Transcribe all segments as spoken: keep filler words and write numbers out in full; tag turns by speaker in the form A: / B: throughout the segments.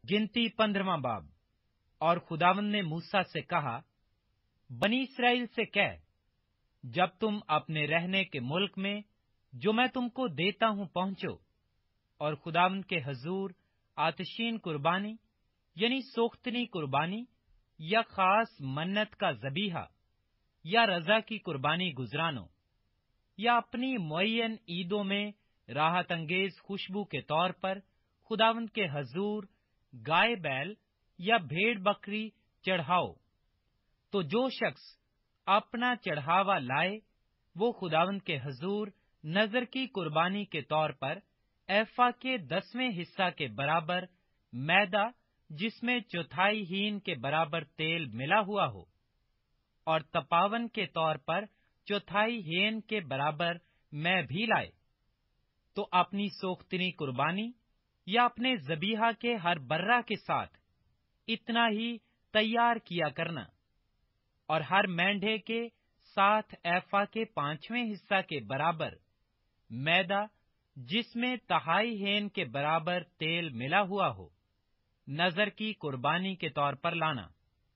A: गिनती पंद्रहवां बाब। और खुदावंद ने मूसा से कहा, बनी इसराइल से कह, जब तुम अपने रहने के मुल्क में जो मैं तुमको देता हूं पहुंचो, और खुदावंद के हजूर आतशीन कुर्बानी यानी सोख्तनी कुर्बानी या खास मन्नत का ज़बीहा या रजा की कुर्बानी गुजरानो, या अपनी मुअय्यन ईदों में राहत अंगेज खुशबू के तौर पर खुदावंद के हजूर गाय बैल या भेड़ बकरी चढ़ाओ, तो जो शख्स अपना चढ़ावा लाए वो खुदावंद के हजूर नजर की कुर्बानी के तौर पर एफा के दसवें हिस्सा के बराबर मैदा जिसमें चौथाई हीन के बराबर तेल मिला हुआ हो, और तपावन के तौर पर चौथाई हीन के बराबर मैं भी लाए, तो अपनी सोख्तनी कुर्बानी या अपने ज़बीहा के हर बर्रा के साथ इतना ही तैयार किया करना, और हर मेंढे के साथ एफा के पांचवें हिस्सा के बराबर मैदा जिसमें तहाई हेन के बराबर तेल मिला हुआ हो नजर की कुर्बानी के तौर पर लाना,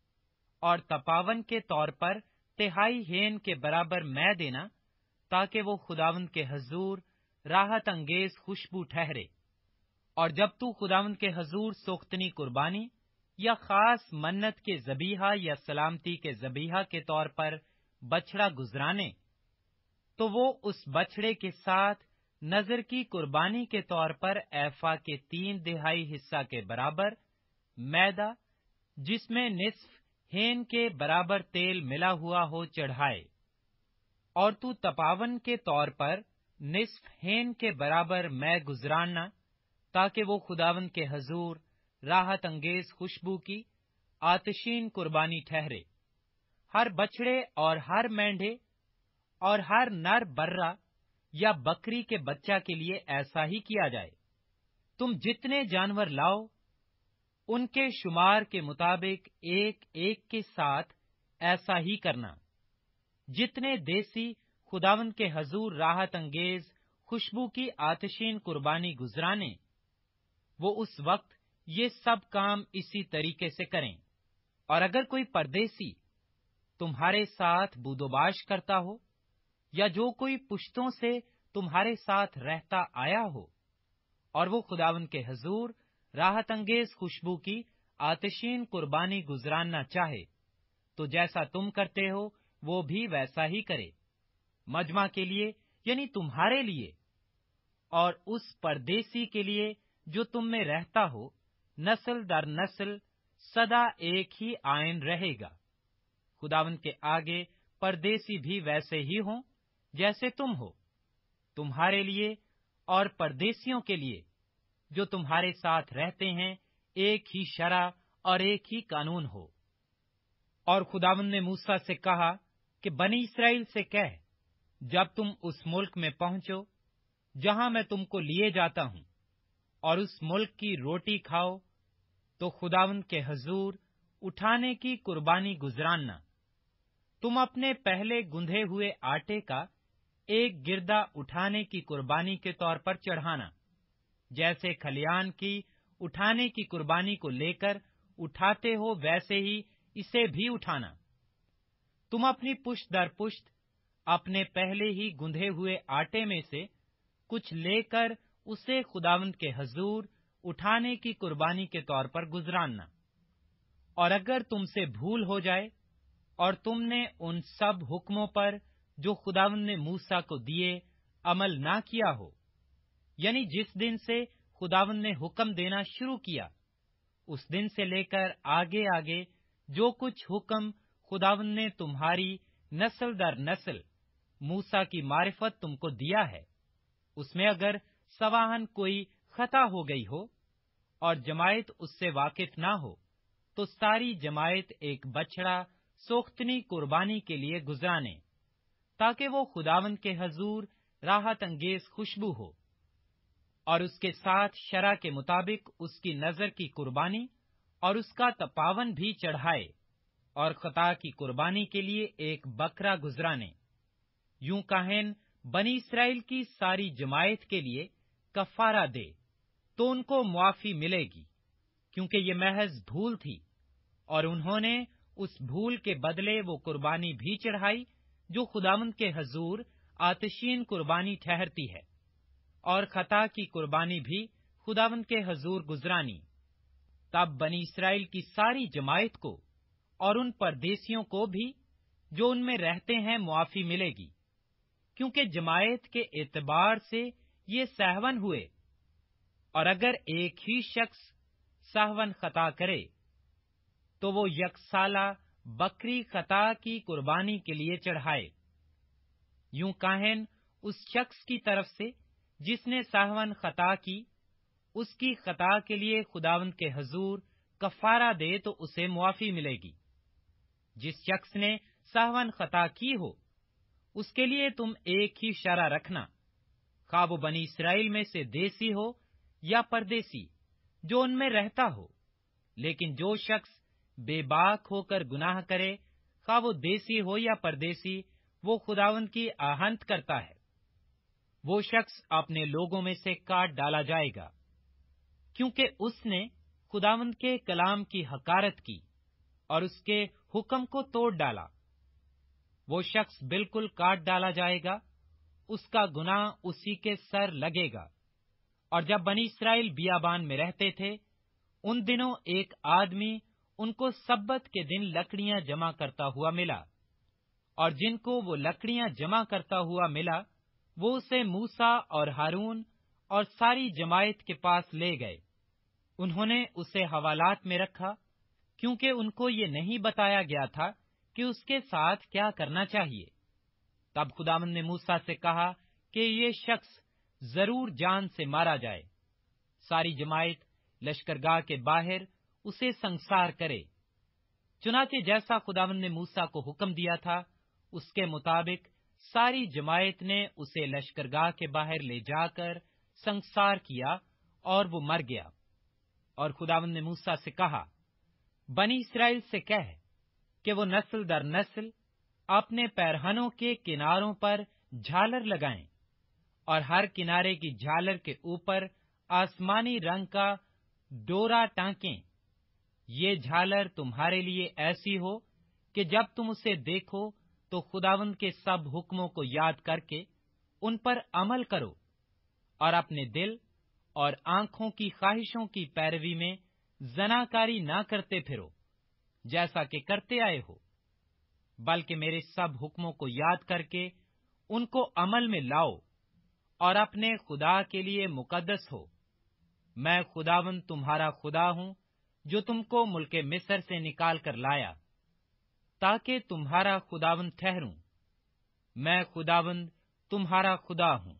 A: और तपावन के तौर पर तिहाई हेन के बराबर मैं देना, ताकि वो खुदावंद के हजूर राहत अंगेज खुशबू ठहरे। और जब तू खुदावंद के हजूर सोख्तनी कुर्बानी या खास मन्नत के ज़बीहा या सलामती के ज़बीहा के तौर पर बछड़ा गुजराने, तो वो उस बछड़े के साथ नजर की कुर्बानी के तौर पर एफा के तीन तिहाई हिस्सा के बराबर मैदा जिसमें निस्फ हेन के बराबर तेल मिला हुआ हो चढ़ाए, और तू तपावन के तौर पर निस्फ हेन के बराबर मैं गुजराना, ताकि वो खुदावंद के हजूर राहत अंगेज खुशबू की आतशीन कुर्बानी ठहरे। हर बछड़े और हर मेंढे और हर नर बर्रा या बकरी के बच्चा के लिए ऐसा ही किया जाए। तुम जितने जानवर लाओ उनके शुमार के मुताबिक एक एक के साथ ऐसा ही करना। जितने देसी खुदावंद के हजूर राहत अंगेज खुशबू की आतशीन कुर्बानी गुजराने, वो उस वक्त ये सब काम इसी तरीके से करें। और अगर कोई परदेसी तुम्हारे साथ बूदोबाश करता हो, या जो कोई पुश्तों से तुम्हारे साथ रहता आया हो, और वो खुदावंद के हजूर राहत अंगेज खुशबू की आतशीन कुर्बानी गुजराना चाहे, तो जैसा तुम करते हो वो भी वैसा ही करे, मजमा के लिए यानी तुम्हारे लिए, और उस परदेसी के लिए जो तुम में रहता हो, नस्ल दर नस्ल सदा एक ही आयन रहेगा। खुदावंद के आगे परदेसी भी वैसे ही हों जैसे तुम हो, तुम्हारे लिए और परदेसियों के लिए जो तुम्हारे साथ रहते हैं एक ही शरा और एक ही कानून हो। और खुदावंद ने मूसा से कहा कि बनी इसराइल से कह, जब तुम उस मुल्क में पहुंचो जहां मैं तुमको लिए जाता हूं, और उस मुल्क की रोटी खाओ, तो खुदावंद के हजूर उठाने की कुर्बानी गुजराना। तुम अपने पहले गुंधे हुए आटे का एक गिरदा उठाने की कुर्बानी के तौर पर चढ़ाना, जैसे खलियान की उठाने की कुर्बानी को लेकर उठाते हो वैसे ही इसे भी उठाना। तुम अपनी पुश्त दर पुश्त अपने पहले ही गुंधे हुए आटे में से कुछ लेकर उसे खुदावंद के हजूर उठाने की कुर्बानी के तौर पर गुजराना। और अगर तुमसे भूल हो जाए और तुमने उन सब हुक्मों पर जो खुदावंद ने मूसा को दिए अमल ना किया हो, यानी जिस दिन से खुदावंद ने हुक्म देना शुरू किया, उस दिन से लेकर आगे आगे जो कुछ हुक्म खुदावंद ने तुम्हारी नस्ल दर नस्ल मूसा की मारिफत तुमको दिया है, उसमें अगर सवाहन कोई खता हो गई हो और जमायत उससे वाकिफ ना हो, तो सारी जमायत एक बछड़ा सोख्तनी कुर्बानी के लिए गुजराने, ताकि वो खुदावंद के हजूर राहत अंगेज खुशबू हो। और उसके साथ शरा के मुताबिक उसकी नजर की कुर्बानी और उसका तपावन भी चढ़ाए, और खता की कुर्बानी के लिए एक बकरा गुजराने। यूं काहिन बनी इसराइल की सारी जमायत के लिए कफारा दे, तो उनको मुआफी मिलेगी, کیونکہ یہ محض بھول تھی، اور انہوں نے اس بھول کے بدلے وہ قربانی بھی چڑھائی جو خداوند کے حضور آتشین قربانی ٹھہرتی ہے، اور خطا کی قربانی بھی خداوند کے حضور گزرانی۔ تب بنی اسرائیل کی ساری جماعت کو اور ان پردیسیوں کو بھی جو ان میں رہتے ہیں معافی ملے گی، کیونکہ جماعت کے اعتبار سے یہ سہون ہوئے۔ اور اگر ایک ہی شخص سہون خطا کرے تو وہ یک سالہ بکری خطا کی قربانی کے لیے چڑھائے۔ یوں کاہن اس شخص کی طرف سے جس نے سہون خطا کی، اس کی خطا کے لیے خداوند کے حضور کفارہ دے تو اسے معافی ملے گی۔ جس شخص نے سہون خطا کی ہو، اس کے لیے تم ایک ہی شرع رکھنا، خواہ وہ بنی اسرائیل میں سے دیسی ہو یا پردیسی جو ان میں رہتا ہو۔ لیکن جو شخص بے باک ہو کر گناہ کرے، خواہ وہ دیسی ہو یا پردیسی، وہ خداوند کی آہنت کرتا ہے، وہ شخص اپنے لوگوں میں سے کاٹ ڈالا جائے گا، کیونکہ اس نے خداوند کے کلام کی حقارت کی اور اس کے حکم کو توڑ ڈالا۔ وہ شخص بالکل کاٹ ڈالا جائے گا، اس کا گناہ اسی کے سر لگے گا۔ اور جب بنی اسرائیل بیابان میں رہتے تھے، ان دنوں ایک آدمی ان کو سبت کے دن لکڑیاں جمع کرتا ہوا ملا، اور جن کو وہ لکڑیاں جمع کرتا ہوا ملا، وہ اسے موسیٰ اور ہارون اور ساری جماعت کے پاس لے گئے۔ انہوں نے اسے حوالات میں رکھا، کیونکہ ان کو یہ نہیں بتایا گیا تھا کہ اس کے ساتھ کیا کرنا چاہیے۔ تب خداوند نے موسیٰ سے کہا کہ یہ شخص ضرور جان سے مارا جائے، ساری جماعت لشکرگاہ کے باہر اسے سنسار کرے۔ چنانچہ جیسا خداوند نے موسیٰ کو حکم دیا تھا، اس کے مطابق ساری جماعت نے اسے لشکرگاہ کے باہر لے جا کر سنسار کیا، اور وہ مر گیا۔ اور خداوند نے موسیٰ سے کہا، بنی اسرائیل سے کہہ کہ وہ نسل در نسل اپنے پیرہنوں کے کناروں پر جھالر لگائیں، اور ہر کنارے کی جھالر کے اوپر آسمانی رنگ کا ڈورا ٹانکیں۔ یہ جھالر تمہارے لیے ایسی ہو کہ جب تم اسے دیکھو تو خداوند کے سب حکموں کو یاد کر کے ان پر عمل کرو، اور اپنے دل اور آنکھوں کی خواہشوں کی پیروی میں زناکاری نہ کرتے پھرو، جیسا کہ کرتے آئے ہو، بلکہ میرے سب حکموں کو یاد کر کے ان کو عمل میں لاؤ، اور اپنے خدا کے لیے مقدس ہو۔ میں خداوند تمہارا خدا ہوں، جو تم کو ملک مصر سے نکال کر لایا، تاکہ تمہارا خداوند ٹھہروں۔ میں خداوند تمہارا خدا ہوں۔